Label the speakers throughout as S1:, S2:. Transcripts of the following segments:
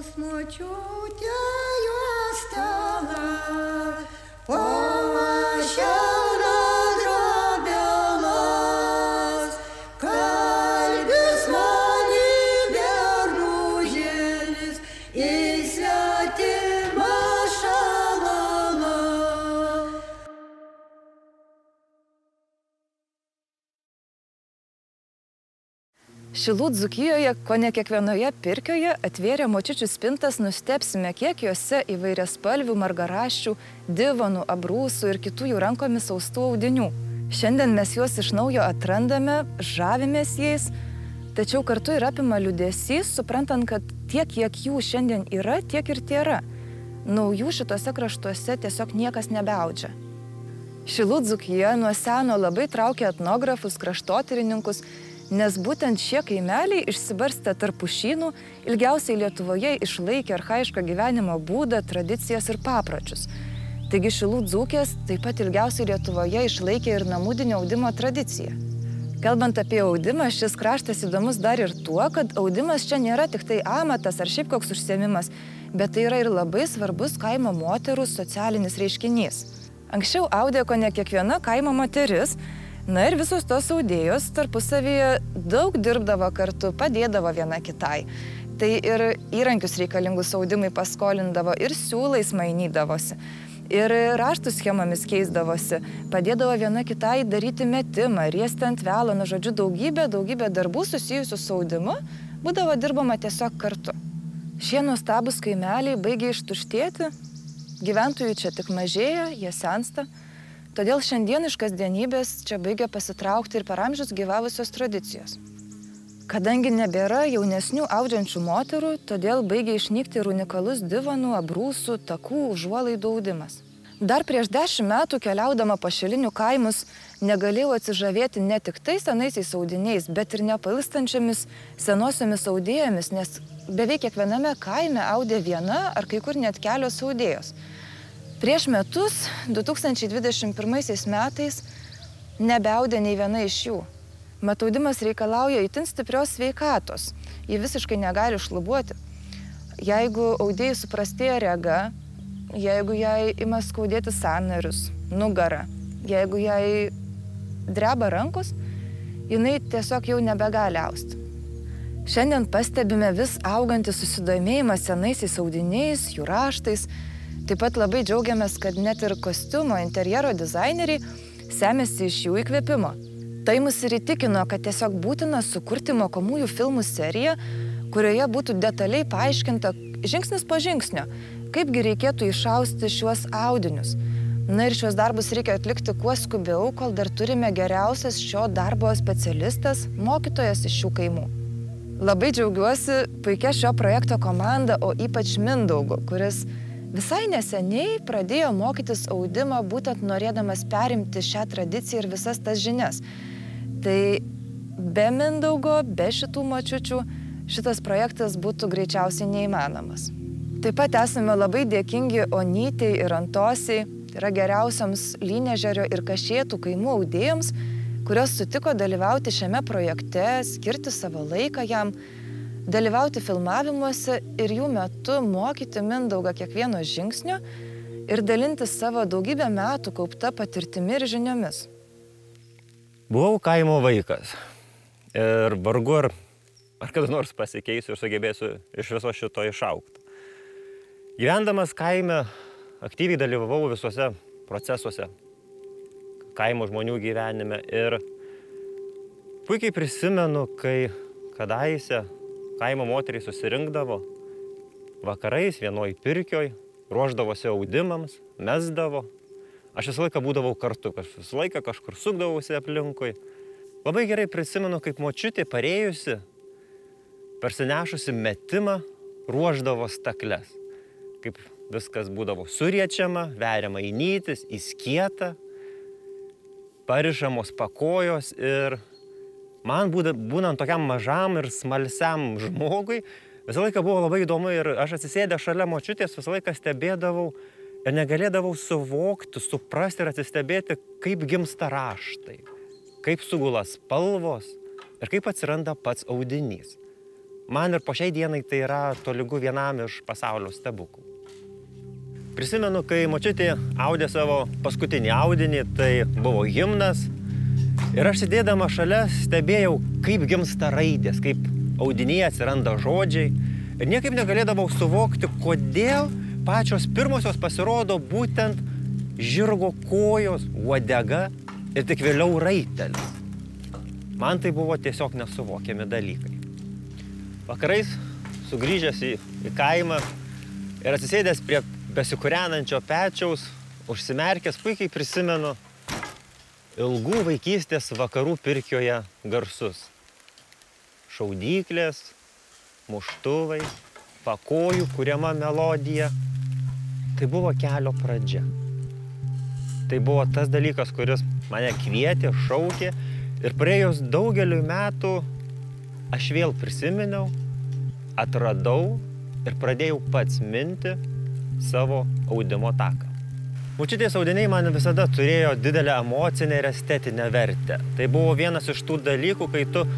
S1: Močiutė juostelė, pamašiauna drobelas, kalbis mani bernužėlis, į svetimą šalalą.
S2: Šilų Dzūkijoje, kone kiekvienoje pirkioje atvėrę močiučių spintas nustebsime, kiek juose įvairiaspalvių margaraščių, divonų, abrūsų ir kitų jų rankomis austų audinių. Šiandien mes juos iš naujo atrandame, žavimės jais, tačiau kartu ir apima liūdesys, suprantant, kad tiek, kiek jų šiandien yra, tiek ir tėra. Naujų šitose kraštuose tiesiog niekas nebeaudžia. Šilų Dzūkija nuo seno labai traukia etnografus, kraštotyrininkus, nes būtent šie kaimeliai išsibarstę tarp pušynų ilgiausiai Lietuvoje išlaikė archaišką gyvenimo būdą, tradicijas ir papročius. Taigi Šilų dzūkės taip pat ilgiausiai Lietuvoje išlaikė ir namudinio audimo tradiciją. Kalbant apie audimą, šis kraštas įdomus dar ir tuo, kad audimas čia nėra tik tai amatas ar šiaip koks užsiėmimas, bet tai yra ir labai svarbus kaimo moterų socialinis reiškinys. Anksčiau audė kone kiekviena kaimo moteris, na ir visos tos audėjos tarpusavyje daug dirbdavo kartu, padėdavo viena kitai. Tai ir įrankius reikalingus audimui paskolindavo, ir siūlais mainydavosi, ir raštų schemomis keisdavosi, padėdavo viena kitai daryti metimą, riesti ant velo, nu žodžiu, daugybė darbų susijusių su audimu būdavo dirbama tiesiog kartu. Šie nuostabūs kaimeliai baigė ištuštėti, gyventojų čia tik mažėja, jie sensta. Todėl šiandien iš kasdienybės čia baigia pasitraukti ir per amžius gyvavusios tradicijos. Kadangi nebėra jaunesnių audžiančių moterų, todėl baigia išnykti ir unikalus divonų, abrūsų, takų, užuolaidų audimas. Dar prieš 10 metų keliaudama po šilinių kaimus negalėjau atsižavėti ne tik tais senaisiais audiniais, bet ir nepailstančiamis senosiomis audėjomis, nes beveik kiekviename kaime audė viena ar kai kur net kelios audėjos. Prieš metus, 2021 metais, nebeaudė nei viena iš jų. Mat audimas reikalauja itin stiprios sveikatos, ji visiškai negali šlubuoti. Jeigu audėjai suprastėja rega, jeigu jai ima skaudėti sąnarius, nugarą, jeigu jai dreba rankos, jinai tiesiog jau nebegali austi. Šiandien pastebime vis augantį susidomėjimą senaisiais audiniais, jų raštais. Taip pat labai džiaugiamės, kad net ir kostiumo interjero dizaineriai semėsi iš jų įkvėpimo. Tai mus ir įtikino, kad tiesiog būtina sukurti mokomųjų filmų seriją, kurioje būtų detaliai paaiškinta žingsnis po žingsnio, kaipgi reikėtų išausti šiuos audinius. Na ir šios darbus reikia atlikti kuo skubiau, kol dar turime geriausias šio darbo specialistas, mokytojas iš šių kaimų. Labai džiaugiuosi puikia šio projekto komanda, o ypač Mindaugu, kuris visai neseniai pradėjo mokytis audimą, būtent norėdamas perimti šią tradiciją ir visas tas žinias. Tai be Mindaugo, be šitų močiučių, šitas projektas būtų greičiausiai neįmanomas. Taip pat esame labai dėkingi Onytei ir Antosiai, tai yra geriausiams Lynežerio ir Kašėtų kaimų audėjoms, kurios sutiko dalyvauti šiame projekte, skirti savo laiką jam, dalyvauti filmavimuose ir jų metu mokyti Mindaugą kiekvieno žingsnio ir dalintis savo daugybę metų kaupta patirtimi ir žiniomis.
S3: Buvau kaimo vaikas ir vargu ar kada nors pasikeisiu ir sugebėsiu iš viso šito išaugti. Gyvendamas kaime aktyviai dalyvavau visuose procesuose, kaimo žmonių gyvenime ir puikiai prisimenu, kai kadaise kaimo moteriai susirinkdavo vakarais vienoj pirkioj, ruošdavosi audimams, mesdavo. Aš visą laiką būdavau kartu, visą laiką kažkur sukdavausi aplinkui. Labai gerai prisimenu, kaip močiutė parėjusi, parsinešusi metimą, ruošdavo stakles. Kaip viskas būdavo suriečiama, veriama į nytis, į skietą, parišamos pakojos ir man būnant tokiam mažam ir smalsiam žmogui, visą laiką buvo labai įdomu ir aš atsisėdęs šalia močiutės visą laiką stebėdavau ir negalėdavau suvokti, suprasti ir atsistebėti, kaip gimsta raštai, kaip sugula spalvos ir kaip atsiranda pats audinys. man ir po šiai dienai tai yra tolygu vienam iš pasaulio stebuklų. Prisimenu, kai močiutė audė savo paskutinį audinį, tai buvo himnas. Ir aš sėdėdama šalia stebėjau, kaip gimsta raidės, kaip audinyje atsiranda žodžiai. Ir niekaip negalėdavau suvokti, kodėl pačios pirmosios pasirodo būtent žirgo kojos, uodega ir tik vėliau raitelis. Man tai buvo tiesiog nesuvokiami dalykai. Vakarais, sugrįžęs į kaimą ir atsisėdęs prie besikūrenančio pečiaus, užsimerkęs, puikiai prisimenu ilgų vaikystės vakarų Pirkioje garsus. Šaudyklės, muštuvai, pakojų kuriama melodija. Tai buvo kelio pradžia. Tai buvo tas dalykas, kuris mane kvietė, šaukė ir praėjus daugeliu metų aš vėl prisiminiau, atradau ir pradėjau pats minti savo audimo taką. Močiutės audiniai man visada turėjo didelę emocinę ir estetinę vertę. Tai buvo vienas iš tų dalykų, kai tu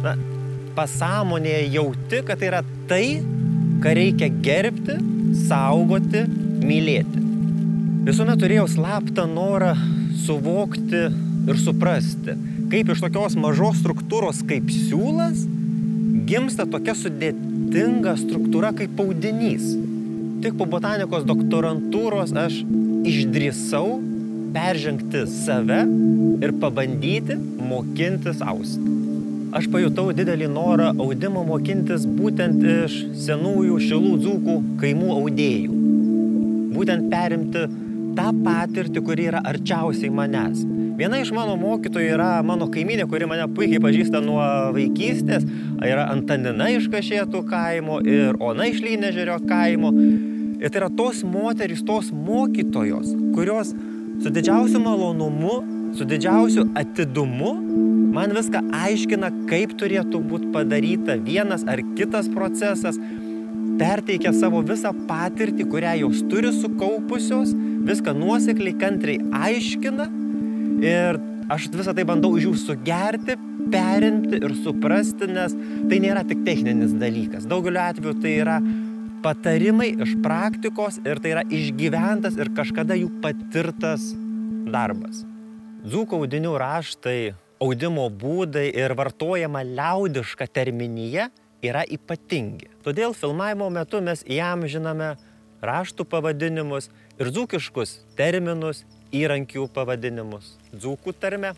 S3: pasąmonėje jauti, kad tai yra tai, ką reikia gerbti, saugoti, mylėti. Visuomet turėjau slaptą norą suvokti ir suprasti, kaip iš tokios mažos struktūros kaip siūlas gimsta tokia sudėtinga struktūra kaip audinys. Tik po botanikos doktorantūros aš išdrįsau peržengti save ir pabandyti mokintis austi. Aš pajutau didelį norą audimo mokintis būtent iš senųjų Šilų dzūkų kaimų audėjų. Būtent perimti tą patirtį, kuri yra arčiausiai manęs. Viena iš mano mokytojų yra mano kaimynė, kuri mane puikiai pažįsta nuo vaikystės. Yra Antanina iš Kašėtų kaimo ir Ona iš Lynežerio kaimo. Ir tai yra tos moterys, tos mokytojos, kurios su didžiausiu malonumu, su didžiausiu atidumu man viską aiškina, kaip turėtų būti padaryta vienas ar kitas procesas, perteikia savo visą patirtį, kurią jos turi sukaupusios, viską nuosekliai, kantriai aiškina ir aš visą tai bandau iš jų sugerti, perimti ir suprasti, nes tai nėra tik techninis dalykas. Daugeliu atveju tai yra patarimai iš praktikos ir tai yra išgyventas ir kažkada jų patirtas darbas. Dzūkų audinių raštai, audimo būdai ir vartojama liaudiška terminija yra ypatingi. Todėl filmavimo metu mes įamžiname raštų pavadinimus ir dzūkiškus terminus, įrankių pavadinimus. Dzūkų tarme.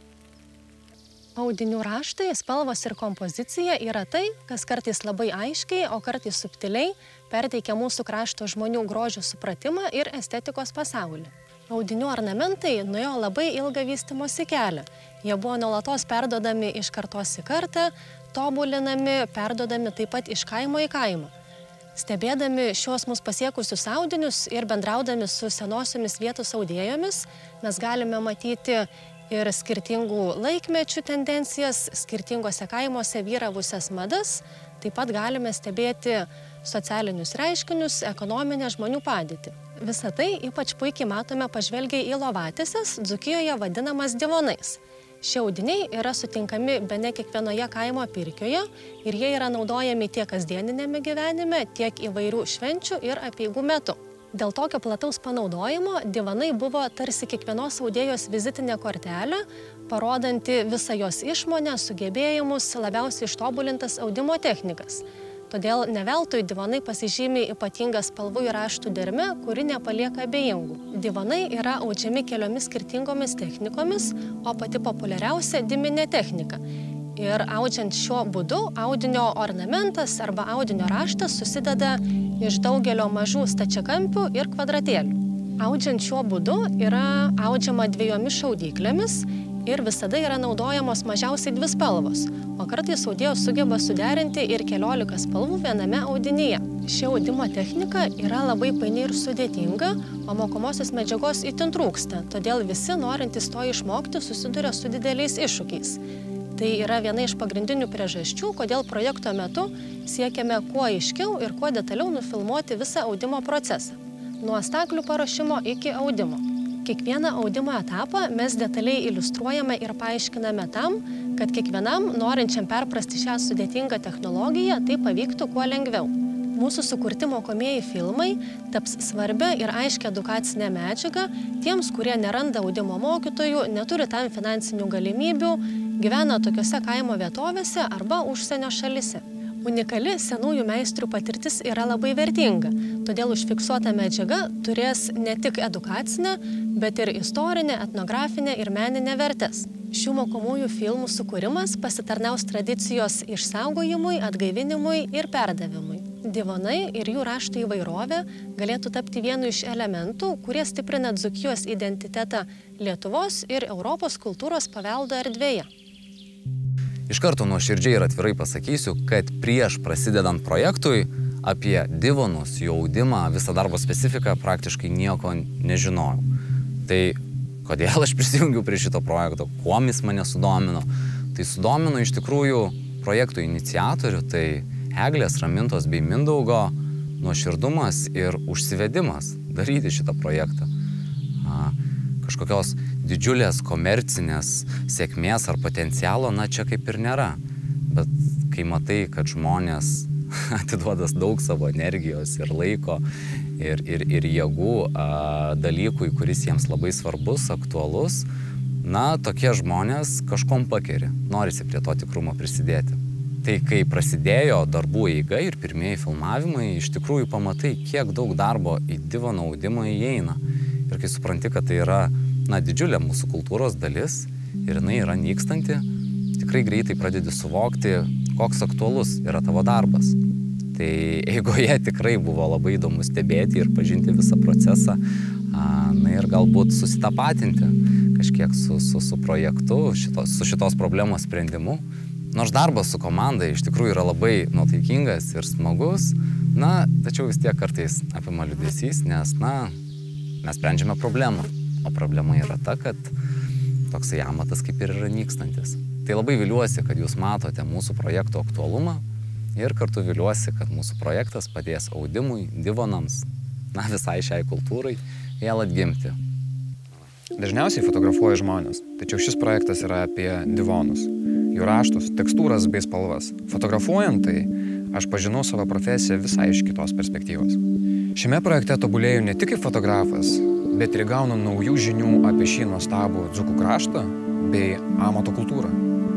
S4: Audinių raštai, spalvos ir kompozicija yra tai, kas kartais labai aiškiai, o kartais subtiliai perteikia mūsų krašto žmonių grožio supratimą ir estetikos pasaulį. Audinių ornamentai nuėjo labai ilgą vystymosi kelią. Jie buvo nuolatos perduodami iš kartos į kartą, tobulinami, perduodami taip pat iš kaimo į kaimą. Stebėdami šios mus pasiekusius audinius ir bendraudami su senosiomis vietos audėjomis, mes galime matyti ir skirtingų laikmečių tendencijas, skirtingose kaimuose vyravusias madas, taip pat galime stebėti socialinius reiškinius, ekonominę žmonių padėtį. Visą tai ypač puikiai matome pažvelgiai į lovatieses, Dzūkijoje vadinamas divonais. Šie audiniai yra sutinkami bene kiekvienoje kaimo pirkioje ir jie yra naudojami tiek kasdieninėme gyvenime, tiek įvairių švenčių ir apeigų metu. Dėl tokio plataus panaudojimo divanai buvo tarsi kiekvienos audėjos vizitinė kortelė, parodanti visą jos išmonę, sugebėjimus, labiausiai ištobulintas audimo technikas. Todėl ne veltui divanai pasižymi ypatingą spalvų ir raštų dermę, kuri nepalieka abejingų. Divanai yra audžiami keliomis skirtingomis technikomis, o pati populiariausia diminė technika. Ir audžiant šiuo būdu, audinio ornamentas arba audinio raštas susideda iš daugelio mažų stačiakampių ir kvadratėlių. Audžiant šiuo būdu yra audžiama dviejomis šaudyklėmis ir visada yra naudojamos mažiausiai 2 spalvos, o kartais audėjos sugeba suderinti ir 14 spalvų viename audinyje. Ši audimo technika yra labai paini ir sudėtinga, o mokomosios medžiagos itin trūksta, todėl visi norintys to išmokti susiduria su dideliais iššūkiais. Tai yra viena iš pagrindinių priežasčių, kodėl projekto metu siekiame kuo aiškiau ir kuo detaliau nufilmuoti visą audimo procesą, nuo staklių paruošimo iki audimo. Kiekvieną audimo etapą mes detaliai iliustruojame ir paaiškiname tam, kad kiekvienam, norinčiam perprasti šią sudėtingą technologiją, tai pavyktų kuo lengviau. Mūsų sukurti mokomieji filmai taps svarbia ir aiškia edukacinė medžiaga tiems, kurie neranda audimo mokytojų, neturi tam finansinių galimybių, gyvena tokiose kaimo vietovėse arba užsienio šalise. Unikali senųjų meistrių patirtis yra labai vertinga, todėl užfiksuota medžiaga turės ne tik edukacinę, bet ir istorinę, etnografinę ir meninę vertes. Šių mokomųjų filmų sukūrimas pasitarnaus tradicijos išsaugojimui, atgaivinimui ir perdavimui. Divonai ir jų raštų įvairovė galėtų tapti vienu iš elementų, kurie stiprina Dzūkijos identitetą Lietuvos ir Europos kultūros paveldo erdvėje.
S5: Iš karto nuoširdžiai ir atvirai pasakysiu, kad prieš prasidedant projektui apie divonus, jų audimą, visą darbo specifiką praktiškai nieko nežinojau. Tai kodėl aš prisijungiau prie šito projekto, kuom jis mane sudomino? Tai sudomino iš tikrųjų projektų iniciatorių, tai Eglės, Ramintos bei Mindaugo nuoširdumas ir užsivedimas daryti šitą projektą. Kažkokios didžiulės komercinės sėkmės ar potencialo, na čia kaip ir nėra. Bet kai matai, kad žmonės atiduoda daug savo energijos ir laiko ir jėgų dalykui, kuris jiems labai svarbus, aktualus, na, tokie žmonės kažkom pakeri, norisi prie to tikrumo prisidėti. Tai kai prasidėjo darbų eiga ir pirmieji filmavimai, iš tikrųjų pamatai, kiek daug darbo į divono audimą įeina. Ir kai supranti, kad tai yra, na, didžiulė mūsų kultūros dalis ir jinai yra nykstanti, tikrai greitai pradedi suvokti, koks aktualus yra tavo darbas. Tai eigoje tikrai buvo labai įdomu stebėti ir pažinti visą procesą, na ir galbūt susitapatinti kažkiek su projektu, su šitos problemos sprendimu. Nors darbas su komanda iš tikrųjų yra labai nuotaikingas ir smagus, na, tačiau vis tiek kartais apima liūdesys, nes, na, mes sprendžiame problemą. O problema yra ta, kad toksai amatas kaip ir yra nykstantis. Tai labai viliuosi, kad jūs matote mūsų projekto aktualumą ir kartu viliuosi, kad mūsų projektas padės audimui, divonams, na, visai šiai kultūrai vėl atgimti.
S6: Dažniausiai fotografuoja žmonės, tačiau šis projektas yra apie divonus, jų raštus, tekstūras bei spalvas. Fotografuojant tai, aš pažinau savo profesiją visai iš kitos perspektyvos. Šiame projekte tobulėjau ne tik kaip fotografas, bet ir gaunu naujų žinių apie šį nuostabų dzūkų kraštą bei amato kultūrą.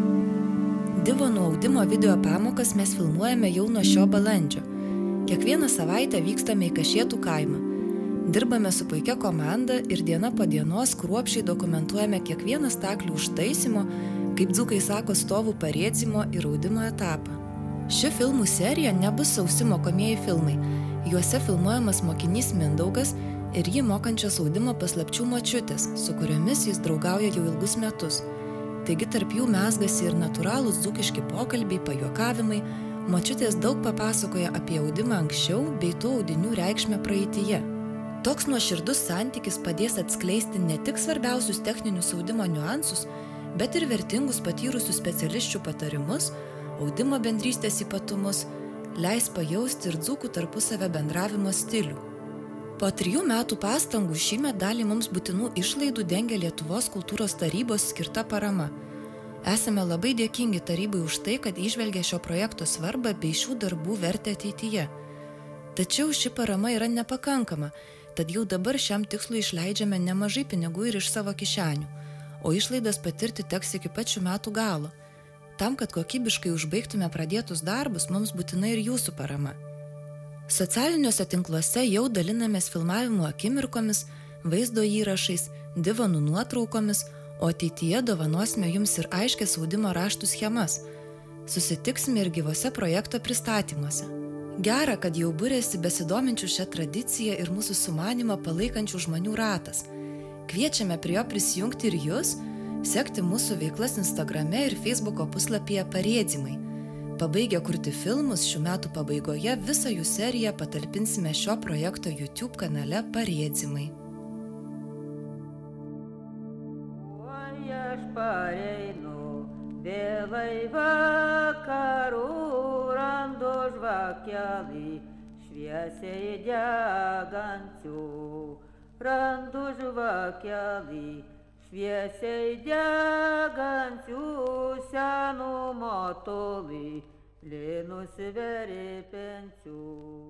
S2: Divonų audimo video pamokas mes filmuojame jau nuo šio balandžio. Kiekvieną savaitę vykstame į Kašėtų kaimą. Dirbame su puikia komanda ir diena po dienos kruopščiai dokumentuojame kiekvieną staklių užtaisymo, kaip dzūkai sako, stovų parėdzimo ir audimo etapą. Ši filmų serija nebus sausi mokomieji filmai. Juose filmuojamas mokinys Mindaugas ir jį mokančios audimo paslapčių močiutės, su kuriomis jis draugauja jau ilgus metus. Taigi tarp jų mezgasi ir natūralūs dzūkiški pokalbiai, pajuokavimai, močiutės daug papasakoja apie audimą anksčiau bei tų audinių reikšmę praeityje. Toks nuoširdus santykis padės atskleisti ne tik svarbiausius techninius audimo niuansus, bet ir vertingus patyrusių specialisčių patarimus, audimo bendrystės ypatumus, leis pajausti ir dzūkų tarpusavio bendravimo stilių. Po 3 metų pastangų šįmet dalį mums būtinų išlaidų dengia Lietuvos kultūros tarybos skirta parama. Esame labai dėkingi tarybai už tai, kad įžvelgia šio projekto svarbą bei šių darbų vertę ateityje. Tačiau ši parama yra nepakankama, tad jau dabar šiam tikslui išleidžiame nemažai pinigų ir iš savo kišenių, o išlaidas patirti teks iki pat šių metų galo. Tam, kad kokybiškai užbaigtume pradėtus darbus, mums būtina ir jūsų parama. Socialiniuose tinkluose jau dalinamės filmavimo akimirkomis, vaizdo įrašais, divonų nuotraukomis, o ateityje dovanosime jums ir aiškias audimo raštų schemas. Susitiksime ir gyvose projekto pristatymuose. Gera, kad jau būrėsi besidominčių šią tradiciją ir mūsų sumanimą palaikančių žmonių ratas. Kviečiame prie jo prisijungti ir jūs, sekti mūsų veiklas Instagrame ir Facebooko puslapyje Parėdzimai. Pabaigę kurti filmus, šių metų pabaigoje visą jų seriją patalpinsime šio projekto YouTube kanale Parėdzimai.
S1: Oi, aš pareinu, vėlai vakarų, randu žvakelį šviesiai degančių. randu žvakelį, šviesiai degančių senų motolį, plynus verpenčių.